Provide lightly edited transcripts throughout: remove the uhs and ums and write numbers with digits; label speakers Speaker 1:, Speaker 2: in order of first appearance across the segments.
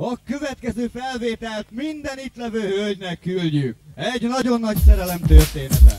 Speaker 1: A következő felvételt minden itt levő hölgynek küldjük. Egy nagyon nagy szerelem története.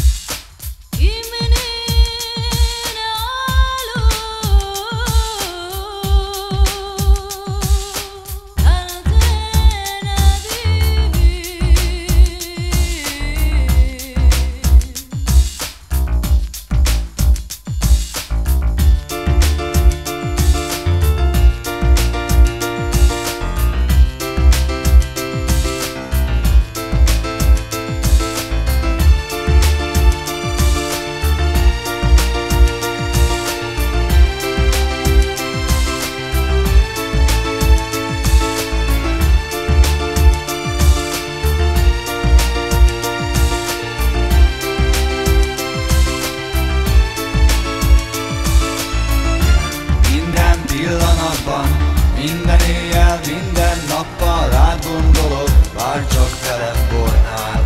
Speaker 2: Minden éjjel, minden nappal rád gondolok, várj csak velem bornál.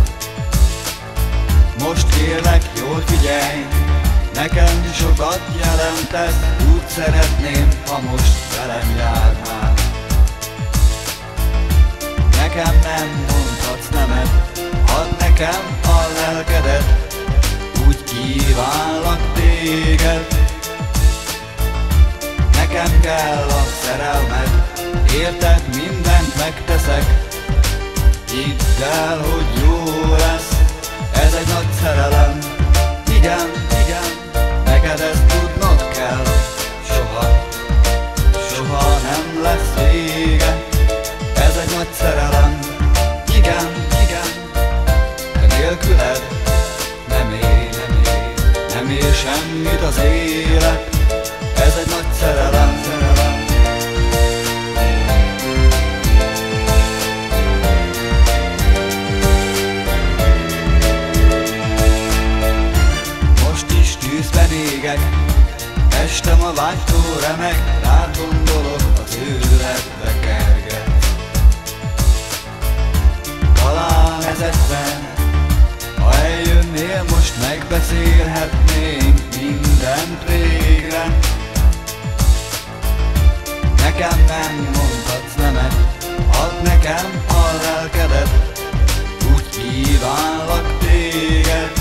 Speaker 2: Most kérlek, jól figyelj, nekem sokat jelentesz, úgy szeretném, ha most velem járnál. Nekem nem mondhatsz nemet, add nekem a lelkedet, úgy kívánlak téged. Nekem kell a szerelmed, érted, mindent megteszek. Hidd el, hogy jó lesz, ez egy nagy szerelem. Igen, igen, neked ezt tudnod kell. Soha, soha nem lesz vége, ez egy nagy szerelem. Igen, igen, de nélküled nem ér semmit az élet. Ez egy nagy szerelem, most is tűzben égek, testem a vágytól remek, rád gondolok, az őletbe kerget. Talán ezetben, ha eljönnél, most megbeszélhetnénk mindent végre. Nekem nem mondhatsz nemet, add nekem a lelkedet, úgy kívánlak téged.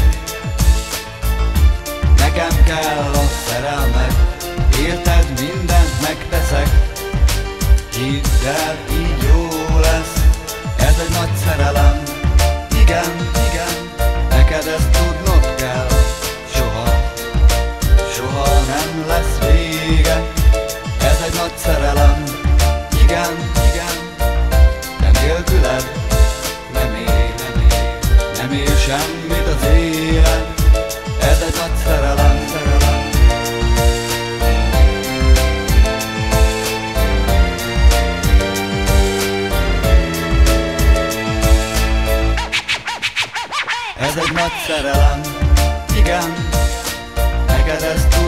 Speaker 2: Nekem kell a szerelmed, érted, mindent megteszek. Hidd el, így jó lesz, ez egy nagy szerelem. Igen, igen, neked ezt tudnod kell. Soha, soha nem lesz vége, ez egy nagy szerelem. Igen, igen, de nélküled nem ér semmit az élet. Ez egy nagy szerelem, szerelem. Ez egy nagy szerelem. Igen, neked ezt